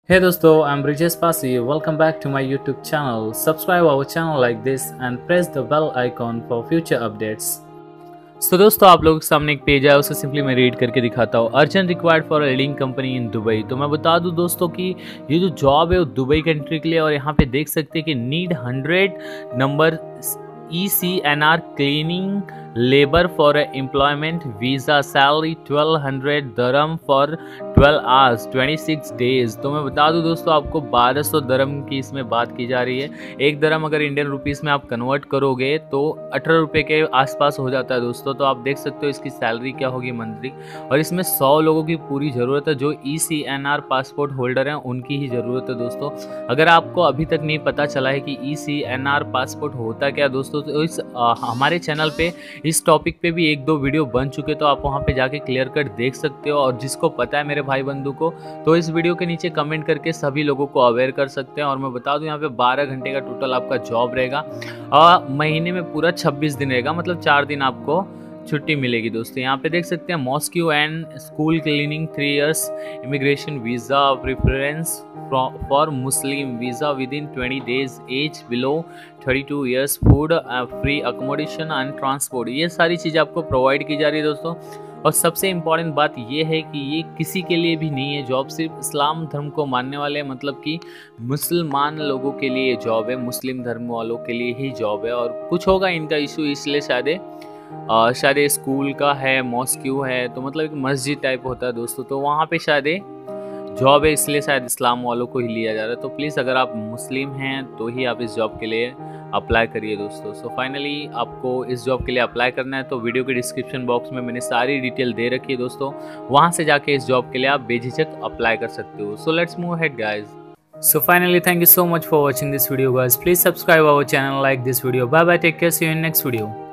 Hey दोस्तों, I'm Brijesh Pasi. Welcome back to my YouTube channel. Subscribe our channel like this and press the bell icon for future updates. दोस्तों आप लोगों के सामने एक page है, उसे सिंपली मैं रीड करके दिखाता हूँ। Urgent required for leading company in Dubai. तो मैं बता दूँ दोस्तों कि ये जो जॉब है वो दुबई कंट्री के लिए, और यहाँ पे देख सकते हैं कि need 100 number ECNR cleaning labour for employment visa, salary 1200 dirham for 12 hours 26 days. तो मैं बता दूं दोस्तों आपको 1200 दरम की इसमें बात की जा रही है। एक दरम अगर इंडियन रुपीस में आप कन्वर्ट करोगे तो 18 रुपये के आसपास हो जाता है दोस्तों। तो आप देख सकते हो इसकी सैलरी क्या होगी मंथली, और इसमें 100 लोगों की पूरी ज़रूरत है। जो ECNR पासपोर्ट होल्डर हैं उनकी ही ज़रूरत है दोस्तों। अगर आपको अभी तक नहीं पता चला है कि ECNR पासपोर्ट होता क्या दोस्तों, तो इस हमारे चैनल पे इस टॉपिक पे भी एक दो वीडियो बन चुके, तो आप वहाँ पे जाके क्लियर कट देख सकते हो। और जिसको पता है मेरे भाई बंधु को, तो इस वीडियो के नीचे कमेंट करके सभी लोगों को अवेयर कर सकते हैं। और मैं बता दूं यहाँ पे 12 घंटे का टोटल आपका जॉब रहेगा, और महीने में पूरा 26 दिन रहेगा, मतलब 4 दिन आपको छुट्टी मिलेगी दोस्तों। यहाँ पे देख सकते हैं mosque and school cleaning 3 years immigration visa preference for Muslim visa within 20 days age below 32 years, food free accommodation and transport, ये सारी चीज़ें आपको प्रोवाइड की जा रही है दोस्तों। और सबसे इम्पॉर्टेंट बात ये है कि ये किसी के लिए भी नहीं है जॉब, सिर्फ इस्लाम धर्म को मानने वाले, मतलब कि मुसलमान लोगों के लिए ये जॉब है, मुस्लिम धर्म वालों के लिए ही जॉब है। और कुछ होगा इनका इशू, इसलिए शायद स्कूल का है, मॉस्क्यू है, तो मतलब एक मस्जिद टाइप होता है दोस्तों, तो वहाँ पे शायद जॉब है, इसलिए शायद इस्लाम वालों को ही लिया जा रहा है। तो प्लीज़ अगर आप मुस्लिम हैं तो ही आप इस जॉब के लिए अप्लाई करिए दोस्तों। सो फाइनली आपको इस जॉब के लिए अप्लाई करना है तो वीडियो के डिस्क्रिप्शन बॉक्स में मैंने सारी डिटेल दे रखी है दोस्तों, वहाँ से जाके इस जॉब के लिए आप बेझिझक अप्लाई कर सकते हो। So let's move ahead guys. So finally, thank you so much for watching this video guys. Please subscribe our channel, like this video. Bye bye, take care, see you in next video.